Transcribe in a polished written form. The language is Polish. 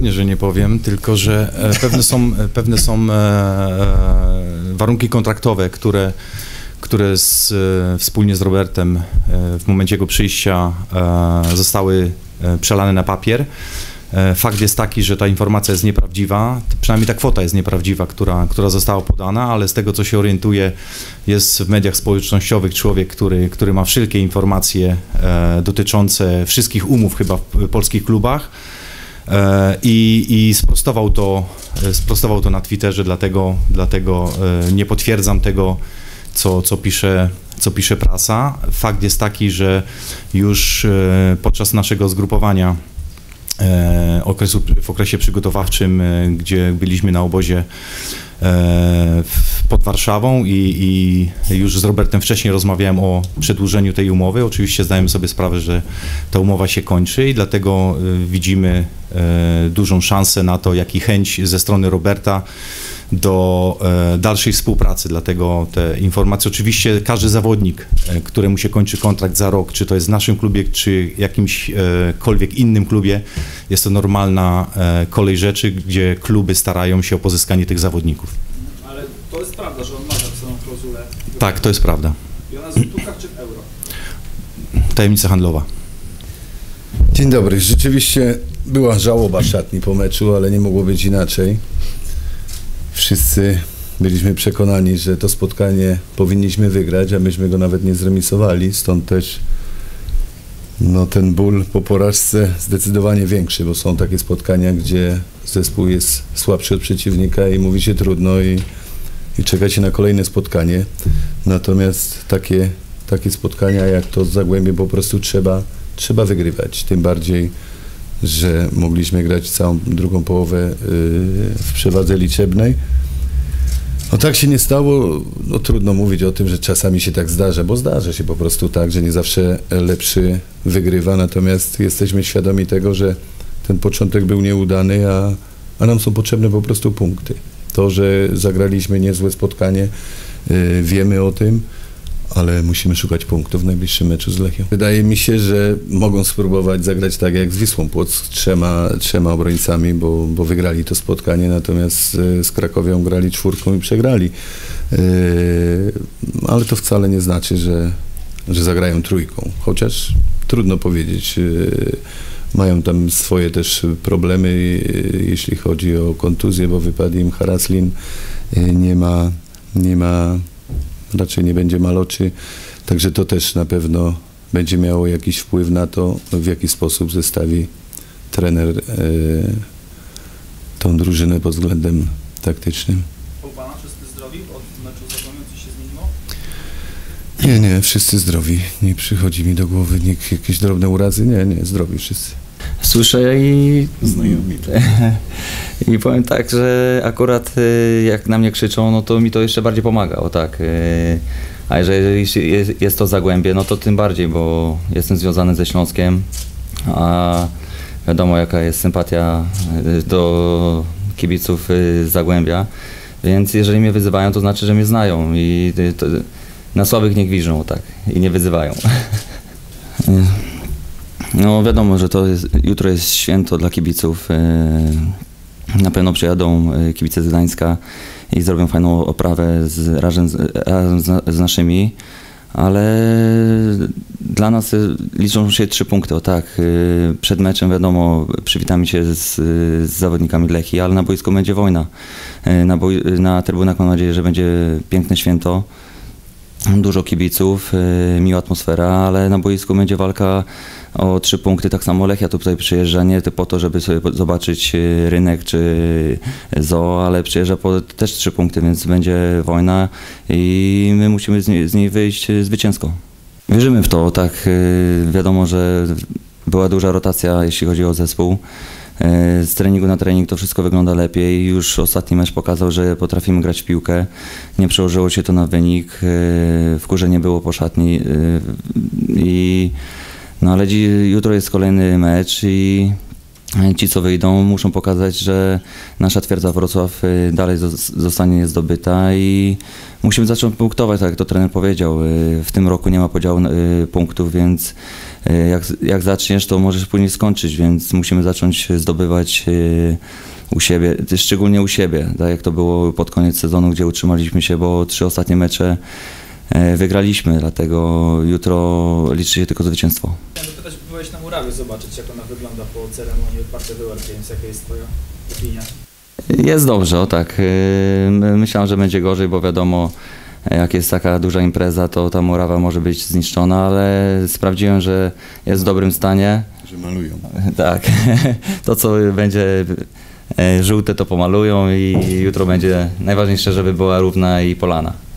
pewnie, że nie powiem, tylko że pewne są warunki kontraktowe, które wspólnie z Robertem w momencie jego przyjścia zostały przelane na papier. Fakt jest taki, że ta informacja jest nieprawdziwa, przynajmniej ta kwota jest nieprawdziwa, która została podana, ale z tego, co się orientuję, jest w mediach społecznościowych człowiek, który ma wszelkie informacje dotyczące wszystkich umów chyba w polskich klubach i sprostował to na Twitterze, dlatego nie potwierdzam tego, co pisze prasa. Fakt jest taki, że już podczad naszego zgrupowania w okresie przygotowawczym, gdzie byliśmy na obozie pod Warszawą i już z Robertem wcześniej rozmawiałem o przedłużeniu tej umowy. Oczywiście zdajemy sobie sprawę, że ta umowa się kończy i dlatego widzimy dużą szansę na to, jak i chęć ze strony Roberta do dalszej współpracy, dlatego te informacje, oczywiście każdy zawodnik, któremu się kończy kontrakt za rok, czy to jest w naszym klubie, czy jakimśkolwiek innym klubie, jest to normalna kolej rzeczy, gdzie kluby starają się o pozyskanie tych zawodników. Ale to jest prawda, że on ma zapisaną klauzulę? Tak, to jest prawda. I ona jest w złotówkach czy w euro? Tajemnica handlowa. Dzień dobry. Rzeczywiście była żałoba w szatni po meczu, ale nie mogło być inaczej. Wszyscy byliśmy przekonani, że to spotkanie powinniśmy wygrać, a myśmy go nawet nie zremisowali, stąd też ten ból po porażce zdecydowanie większy, bo są takie spotkania, gdzie zespół jest słabszy od przeciwnika i mówi się trudno i czeka się na kolejne spotkanie. Natomiast takie spotkania jak to z Zagłębiem po prostu trzeba wygrywać, tym bardziej, że mogliśmy grać całą drugą połowę w przewadze liczebnej. No tak się nie stało, no trudno mówić o tym, że czasami się tak zdarza, bo zdarza się po prostu tak, że nie zawsze lepszy wygrywa, natomiast jesteśmy świadomi tego, że ten początek był nieudany, a nam są potrzebne po prostu punkty. To, że zagraliśmy niezłe spotkanie, wiemy o tym, ale musimy szukać punktów w najbliższym meczu z Lechią. Wydaje mi się, że mogą spróbować zagrać tak jak z Wisłą Płock, z trzema obrońcami, bo wygrali to spotkanie, natomiast z Krakowią grali czwórką i przegrali. Ale to wcale nie znaczy, że zagrają trójką, chociaż trudno powiedzieć. Mają tam swoje też problemy, jeśli chodzi o kontuzję, bo wypadł im Haraslin, raczej nie będzie Maloczy, także to też na pewno będzie miało jakiś wpływ na to, w jaki sposób zestawi trener tą drużynę pod względem taktycznym. U pana wszyscy zdrowi od meczu z Zagłębiem? Coś się zmieniło? Nie, wszyscy zdrowi. Nie przychodzi mi do głowy jakieś drobne urazy. Nie, zdrowi wszyscy. Słyszę i znajomi. I powiem tak, że akurat jak na mnie krzyczą, no to mi to jeszcze bardziej pomaga, o tak. A jeżeli jest to Zagłębie, no to tym bardziej, bo jestem związany ze Śląskiem, a wiadomo jaka jest sympatia do kibiców z Zagłębia, więc jeżeli mnie wyzywają, to znaczy, że mnie znają i na słabych nie gwiżdżą, tak, i nie wyzywają. No wiadomo, że jutro jest święto dla kibiców. Na pewno przyjadą kibice z Gdańska i zrobią fajną oprawę razem z naszymi, ale dla nas liczą się 3 punkty. O tak, przed meczem wiadomo, przywitamy się z zawodnikami Lechii, ale na boisku będzie wojna. Na trybunach mam nadzieję, że będzie piękne święto. Dużo kibiców, miła atmosfera, ale na boisku będzie walka o 3 punkty. Tak samo Lechia tu tutaj przyjeżdża nie po to, żeby sobie zobaczyć rynek czy zoo, ale przyjeżdża po też 3 punkty, więc będzie wojna i my musimy z niej wyjść zwycięsko. Wierzymy w to, tak. Wiadomo, że była duża rotacja, jeśli chodzi o zespół. Z treningu na trening to wszystko wygląda lepiej. Już ostatni mecz pokazał, że potrafimy grać w piłkę. Nie przełożyło się to na wynik. Wkurzenie było po szatni. Ale jutro jest kolejny mecz i ci, co wyjdą, muszą pokazać, że nasza twierdza Wrocław dalej zostanie zdobyta i musimy zacząć punktować, tak jak to trener powiedział. W tym roku nie ma podziału punktów, więc jak zaczniesz, to możesz później skończyć, więc musimy zacząć zdobywać u siebie, szczególnie u siebie, tak jak to było pod koniec sezonu, gdzie utrzymaliśmy się, bo 3 ostatnie mecze wygraliśmy, dlatego jutro liczy się tylko zwycięstwo. Chciałem zapytać, byłeś na murawie zobaczyć, jak ona wygląda po ceremonii otwarcia The World Games. Jaka jest twoja opinia? Jest dobrze, o tak. Myślałem, że będzie gorzej, bo wiadomo, jak jest taka duża impreza, to ta murawa może być zniszczona, ale sprawdziłem, że jest w dobrym stanie. Że malują. Tak, to co będzie żółte, to pomalują i jutro będzie najważniejsze, żeby była równa i polana.